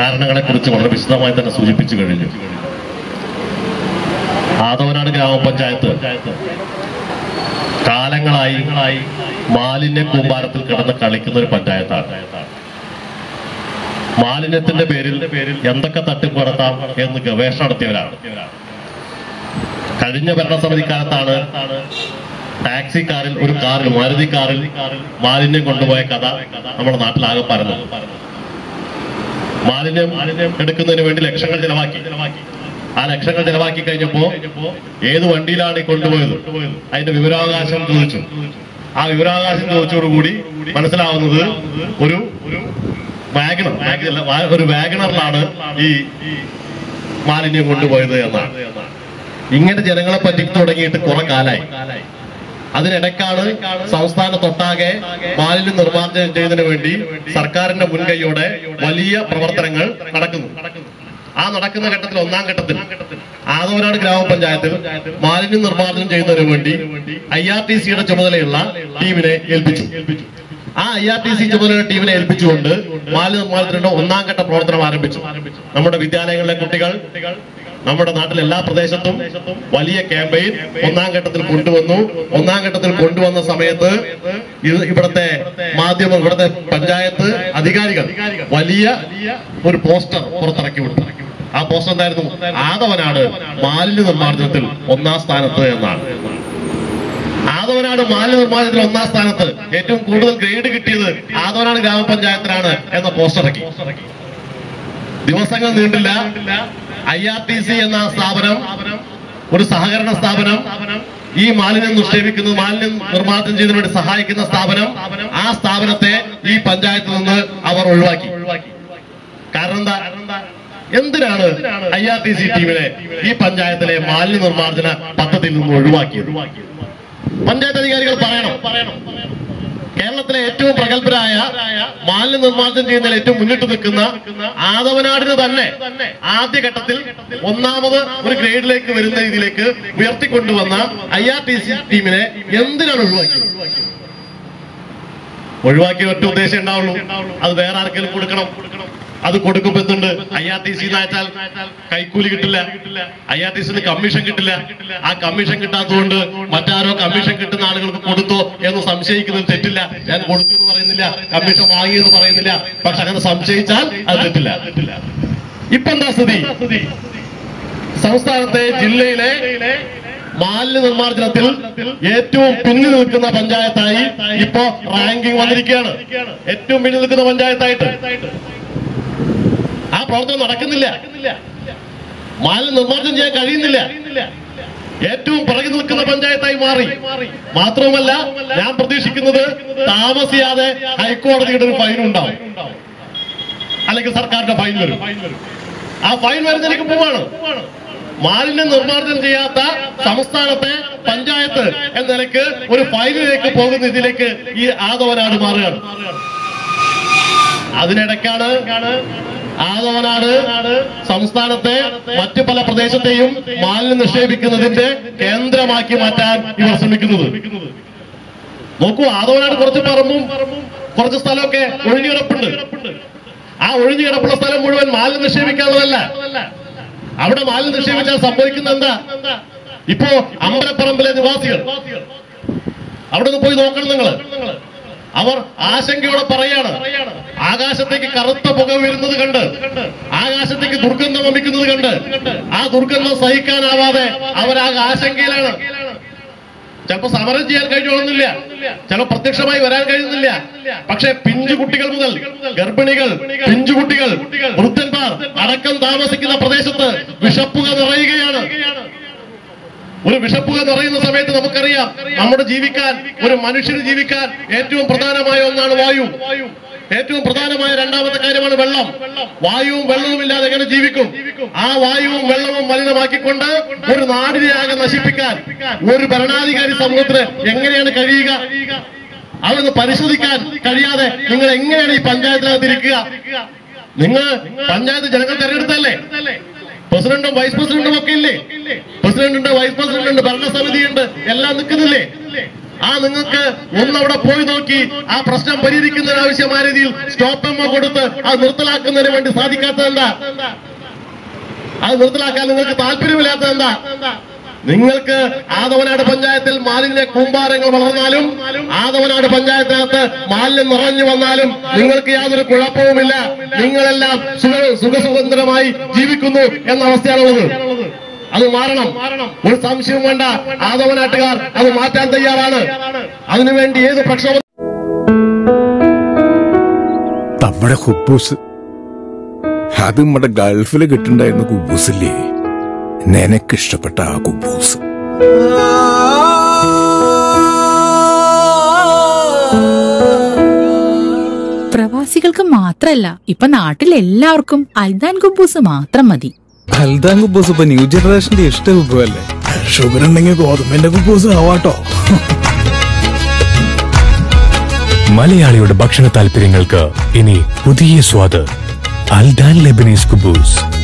കാരണങ്ങളെക്കുറിച്ച് വളരെ വിശദമായി തന്നെ സൂചിപ്പിച്ചു കഴിഞ്ഞു. ആദവനാട് ഗ്രാമപഞ്ചായത്ത് കാലങ്ങളായി മാലിന്യ കൂമ്പാരത്തിൽ കിടന്ന് കളിക്കുന്ന ഒരു പഞ്ചായത്താണ്. മാലിന്യത്തിന്റെ പേരിൽ എന്തൊക്കെ തട്ടിപ്പ് നടത്താം എന്ന് ഗവേഷണം നടത്തിയവരാണ്. കഴിഞ്ഞ ഭരണസമിതി കാലത്താണ് ടാക്സി കാറിൽ ഒരു കാറിൽ മാരുതി കാറിൽ മാലിന്യം കൊണ്ടുപോയ കഥ നമ്മുടെ നാട്ടിലാകെ പരന്നു. മാലിന്യം എടുക്കുന്നതിന് വേണ്ടി ലക്ഷങ്ങൾ ചെലവാക്കി. ആ ലക്ഷങ്ങൾ ചെലവാക്കി കഴിഞ്ഞപ്പോ ഏത് വണ്ടിയിലാണ് ഈ കൊണ്ടുപോയത് അതിന്റെ വിവരാവകാശം ചോദിച്ചു. ആ വിവരാവകാശം ചോദിച്ചതോടുകൂടി മനസ്സിലാവുന്നത് ഒരു വാഗണറിലാണ് ഈ മാലിന്യം കൊണ്ടുപോയത് എന്നാണ്. ഇങ്ങനെ ജനങ്ങളെ പറ്റിച്ചു തുടങ്ങിയിട്ട് കുറെ കാലായി. അതിനിടയ്ക്കാണ് സംസ്ഥാനത്തൊട്ടാകെ മാലിന്യ നിർമ്മാർജ്ജനം ചെയ്യുന്നതിന് വേണ്ടി സർക്കാരിന്റെ മുൻകൈയോടെ വലിയ പ്രവർത്തനങ്ങൾ നടക്കുന്നു. ആ നടക്കുന്ന ഘട്ടത്തിൽ ഒന്നാം ഘട്ടത്തിൽ ആദവനാട് ഗ്രാമപഞ്ചായത്തിൽ മാലിന്യ നിർമ്മാർജ്ജനം ചെയ്യുന്നതിന് വേണ്ടി IRTCയുടെ ചുമതലയുള്ള ടീമിനെ ഏൽപ്പിച്ചു. ആ IRTC ചുമതലയുള്ള ടീമിനെ ഏൽപ്പിച്ചുകൊണ്ട് മാലിന്യ നിർമ്മാർജ്ജനത്തിന്റെ ഒന്നാം ഘട്ട പ്രവർത്തനം ആരംഭിച്ചു. നമ്മുടെ വിദ്യാലയങ്ങളിലെ കുട്ടികൾ നമ്മുടെ നാട്ടിലെ എല്ലാ പ്രദേശത്തും വലിയ ക്യാമ്പയിൻ ഒന്നാം ഘട്ടത്തിൽ കൊണ്ടുവന്നു. ഒന്നാം ഘട്ടത്തിൽ കൊണ്ടുവന്ന സമയത്ത് ഇവിടുത്തെ മാധ്യമം, ഇവിടുത്തെ പഞ്ചായത്ത് അധികാരികൾ വലിയ ഒരു പോസ്റ്റർ പുറത്തിറക്കി വിട്ടു. ആ പോസ്റ്റർ എന്തായിരുന്നു? ആദവനാട് മാലിന്യ നിർമ്മാർജ്ജനത്തിൽ ഒന്നാം സ്ഥാനത്ത് എന്നാണ്. ആദവനാട് മാലിന്യ നിർമ്മാർജ്ജനത്തിൽ ഒന്നാം സ്ഥാനത്ത് ഏറ്റവും കൂടുതൽ ഗ്രേഡ് കിട്ടിയത് ആദവനാട് ഗ്രാമപഞ്ചായത്തിനാണ് എന്ന പോസ്റ്റർ ഇറക്കി. ദിവസങ്ങൾ നീണ്ടില്ല, IRTC എന്ന സ്ഥാപനം, ഒരു സഹകരണ സ്ഥാപനം, ഈ മാലിന്യം നിക്ഷേപിക്കുന്നത് മാലിന്യം നിർമ്മാർജ്ജനം ചെയ്യുന്നതിന് വേണ്ടി സഹായിക്കുന്ന സ്ഥാപനം, ആ സ്ഥാപനത്തെ ഈ പഞ്ചായത്തിൽ നിന്ന് അവർ ഒഴിവാക്കി. കാരണം എന്താ? എന്തിനാണ് IRTC ടീമിനെ ഈ പഞ്ചായത്തിലെ മാലിന്യ നിർമ്മാർജ്ജന പദ്ധതിയിൽ നിന്ന് ഒഴിവാക്കിയത്? പഞ്ചായത്ത് അധികാരികൾ പറയണം. കേരളത്തിലെ ഏറ്റവും പ്രഗത്ഭരായ മാലിന്യ നിർമ്മാർജ്ജനം ചെയ്യുന്നതിൽ ഏറ്റവും മുന്നിട്ട് നിൽക്കുന്ന ആദവനാടിന് തന്നെ ആദ്യഘട്ടത്തിൽ ഒന്നാമത് ഒരു ഗ്രേഡിലേക്ക് വരുന്ന രീതിയിലേക്ക് ഉയർത്തിക്കൊണ്ടുവന്ന IRTC ടീമിനെ എന്തിനാണ് ഒഴിവാക്കിയ ഒറ്റ ഉദ്ദേശം ഉണ്ടാവുള്ളൂ, അത് വേറെ ആർക്കെങ്കിലും കൊടുക്കണം. അത് കൊടുക്കുമ്പോഴത്തുണ്ട് IRTC വെച്ചാൽ കൈക്കൂലി കിട്ടില്ല, IRTCന് കമ്മീഷൻ കിട്ടില്ല. ആ കമ്മീഷൻ കിട്ടാത്തതുകൊണ്ട് മറ്റാരോ കമ്മീഷൻ കിട്ടുന്ന ആളുകൾക്ക് കൊടുത്തോ എന്ന് സംശയിക്കുന്നത് തെറ്റില്ല. ഞാൻ കൊടുത്തു എന്ന് പറയുന്നില്ല, കമ്മീഷൻ വാങ്ങിയെന്ന് പറയുന്നില്ല. പക്ഷെ അങ്ങനെ സംശയിച്ചാൽ അത് തെറ്റില്ല. ഇപ്പൊ എന്താ സ്ഥിതി? സംസ്ഥാനത്തെ ജില്ലയിലെ മാലിന്യ നിർമ്മാർജ്ജനത്തിൽ ഏറ്റവും പിന്നിൽ നിൽക്കുന്ന പഞ്ചായത്തായി ഇപ്പോ റാങ്കിങ് വന്നിരിക്കുകയാണ്. ഏറ്റവും പിന്നിൽ നിൽക്കുന്ന പഞ്ചായത്തായിട്ട് ആ പ്രവർത്തനം നടക്കുന്നില്ല. മാലിന്യ നിർമ്മാർജ്ജനം ചെയ്യാൻ കഴിയുന്നില്ല. ഏറ്റവും പിറകിൽ നിൽക്കുന്ന പഞ്ചായത്തായി മാറി. മാത്രവുമല്ല, ഞാൻ പ്രതീക്ഷിക്കുന്നത് താമസിയാതെ ഹൈക്കോടതിയുടെ ഒരു ഫൈൻ ഉണ്ടാവും, അല്ലെങ്കിൽ സർക്കാരിന്റെ ഫൈൻ വരും. ആ ഫൈൻ വരുന്നതിലേക്ക് പോവാണ്. മാലിന്യം നിർമ്മാർജ്ജനം ചെയ്യാത്ത സംസ്ഥാനത്തെ പഞ്ചായത്ത് എന്ന നിലയ്ക്ക് ഒരു ഫൈനിലേക്ക് പോകുന്ന ഇതിലേക്ക് ഈ ആദവനാട് മാറുകയാണ്. അതിനിടയ്ക്കാണ് ആദവനാട് സംസ്ഥാനത്തെ മറ്റു പല പ്രദേശത്തെയും മാലിന്യം നിക്ഷേപിക്കുന്നതിന്റെ കേന്ദ്രമാക്കി മാറ്റാൻ ഇവർ ശ്രമിക്കുന്നത്. നോക്കൂ, ആദവനാട് കുറച്ച് പറമ്പും കുറച്ച് സ്ഥലമൊക്കെ ഒഴിഞ്ഞുകിടപ്പുണ്ട്. ആ ഒഴിഞ്ഞുകിടപ്പുള്ള സ്ഥലം മുഴുവൻ മാലിന്യം നിക്ഷേപിക്കാനുള്ളതല്ല. അവിടെ മാലിന്യം നിക്ഷേപിച്ചാൽ സംഭവിക്കുന്ന എന്താ? ഇപ്പോ അമ്പലപ്പറമ്പിലെ നിവാസികൾ അവിടെ നിന്ന് പോയി നോക്കണം നിങ്ങൾ. അവർ ആശങ്കയോടെ പറയാണ്, ആകാശത്തേക്ക് കറുത്ത പുക വരുന്നത് കണ്ട്, ആകാശത്തേക്ക് ദുർഗന്ധം വമിക്കുന്നത് കണ്ട്, ആ ദുർഗന്ധം സഹിക്കാനാവാതെ അവരാ ആശങ്കയിലാണ്. ചിലപ്പോ സമരം ചെയ്യാൻ കഴിഞ്ഞോളുന്നില്ല, ചിലപ്പോ പ്രത്യക്ഷമായി വരാൻ കഴിയുന്നില്ല. പക്ഷെ പിഞ്ചുകുട്ടികൾ മുതൽ ഗർഭിണികൾ, പിഞ്ചുകുട്ടികൾ, വൃദ്ധന്മാർ അടക്കം താമസിക്കുന്ന പ്രദേശത്ത് വിഷപ്പുക നിറയുകയാണ്. ഒരു വിഷപ്പുക നിറയുന്ന സമയത്ത് നമുക്കറിയാം, നമ്മുടെ ജീവിക്കാൻ, ഒരു മനുഷ്യന് ജീവിക്കാൻ ഏറ്റവും പ്രധാനമായ ഒന്നാണ് വായു. ഏറ്റവും പ്രധാനമായ രണ്ടാമത്തെ കാര്യമാണ് വെള്ളം. വായുവും വെള്ളവും ഇല്ലാതെ എങ്ങനെ ജീവിക്കും? ആ വായുവും വെള്ളവും മലിനമാക്കിക്കൊണ്ട് ഒരു നാടിനെ ആകെ നശിപ്പിക്കാൻ ഒരു ഭരണാധികാരി സമൂഹത്തിന് എങ്ങനെയാണ് കഴിയുക? അതൊന്ന് പരിശോധിക്കാൻ കഴിയാതെ നിങ്ങൾ എങ്ങനെയാണ് ഈ പഞ്ചായത്തിനകത്തിരിക്കുക? നിങ്ങൾ പഞ്ചായത്ത് ജനങ്ങൾ തെരഞ്ഞെടുത്തല്ലേ? പ്രസിഡന്റും വൈസ് പ്രസിഡന്റും ഒക്കെ ഇല്ലേ? പ്രസിഡന്റുണ്ട്, വൈസ് പ്രസിഡന്റുണ്ട്, ഭരണസമിതിയുണ്ട്, എല്ലാം നിൽക്കുന്നില്ലേ? നിങ്ങൾക്ക് ഒന്നവിടെ പോയി നോക്കി ആ പ്രശ്നം പരിഹരിക്കുന്നതിനാവശ്യമായ രീതിയിൽ സ്റ്റോപ്പ് എമ്മോ കൊടുത്ത് അത് നിർത്തലാക്കുന്നതിന് വേണ്ടി സാധിക്കാത്തത് എന്താ? അത് നിർത്തലാക്കാൻ നിങ്ങൾക്ക് താല്പര്യമില്ലാത്തത് എന്താ? നിങ്ങൾക്ക് ആദവനാട് പഞ്ചായത്തിൽ മാലിന്യ കൂമ്പാരങ്ങൾ വളർന്നാലും ആദവനാട് പഞ്ചായത്തിനകത്ത് മാലിന്യം നിറഞ്ഞു വന്നാലും നിങ്ങൾക്ക് യാതൊരു കുഴപ്പവുമില്ല. നിങ്ങളെല്ലാം സുഖസുന്ദരമായി ജീവിക്കുന്നു എന്ന അവസ്ഥയാണുള്ളത്. അത് മാറണം, ഒരു സംശയവും വേണ്ട. ആദവനാട്ടുകാർ അത് മാറ്റാൻ തയ്യാറാണ്. അതിനുവേണ്ടി ഏത് പ്രക്ഷോഭം. നമ്മുടെ കുബൂസ് അത് നമ്മുടെ ഗൾഫിൽ കിട്ടുണ്ടായിരുന്ന കുബൂസില്ലേ, നിനക്കിഷ്ടപ്പെട്ട ആ കുബൂസ്. പ്രവാസികൾക്ക് മാത്രല്ല, ഇപ്പൊ നാട്ടിലെല്ലാവർക്കും അൽദാൻ കുബൂസ് മാത്രം മതി. അൽദാൻ കുബൂസ് ഇപ്പൊ ന്യൂ ജനറേഷന്റെ ഇഷ്ട കുബുവല്ലേ. ഷുഗർ ഉണ്ടെങ്കിൽ ഗോതമ്പിന്റെ കുബൂസ് ആവാട്ടോ. മലയാളിയുടെ ഭക്ഷണ താല്പര്യങ്ങൾക്ക് ഇനി പുതിയ സ്വാദ്. അൽദാൻ ലെബനീസ് കുബൂസ്.